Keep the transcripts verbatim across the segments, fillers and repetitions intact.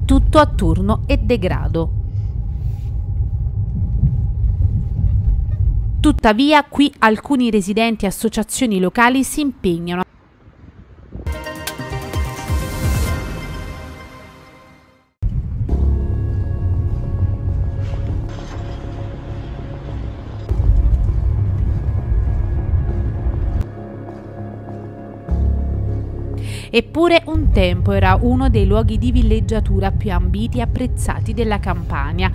tutto a turno e degrado. Tuttavia, qui alcuni residenti e associazioni locali si impegnano Eppure un tempo era uno dei luoghi di villeggiatura più ambiti e apprezzati della Campania.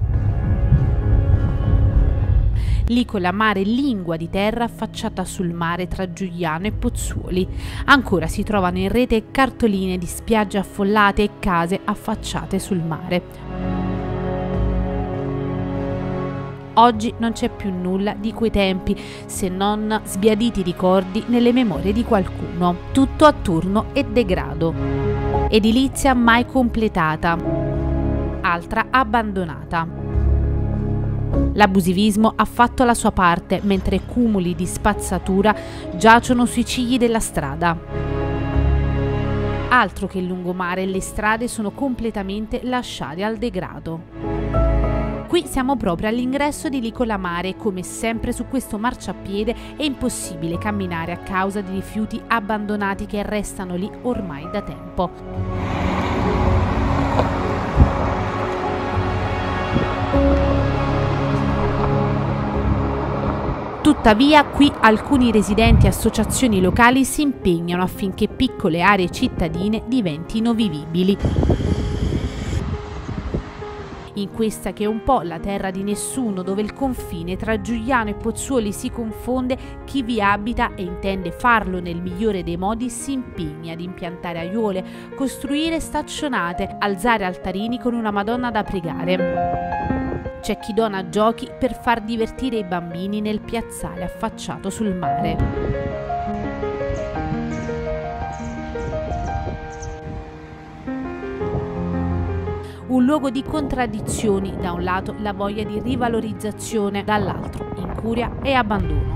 L'isola mare lingua di terra affacciata sul mare tra Giugliano e Pozzuoli. Ancora si trovano in rete cartoline di spiagge affollate e case affacciate sul mare. Oggi non c'è più nulla di quei tempi, se non sbiaditi ricordi nelle memorie di qualcuno. Tutto a turno e degrado. Edilizia mai completata, altra abbandonata. L'abusivismo ha fatto la sua parte, mentre cumuli di spazzatura giacciono sui cigli della strada. Altro che il lungomare, le strade sono completamente lasciate al degrado. Qui siamo proprio all'ingresso di Licola Mare e come sempre su questo marciapiede è impossibile camminare a causa di rifiuti abbandonati che restano lì ormai da tempo. Tuttavia, qui alcuni residenti e associazioni locali si impegnano affinché piccole aree cittadine diventino vivibili. In questa che è un po' la terra di nessuno, dove il confine tra Giugliano e Pozzuoli si confonde, chi vi abita e intende farlo nel migliore dei modi si impegna ad impiantare aiuole, costruire staccionate, alzare altarini con una Madonna da pregare. C'è chi dona giochi per far divertire i bambini nel piazzale affacciato sul mare. Un luogo di contraddizioni, da un lato la voglia di rivalorizzazione, dall'altro incuria e abbandono.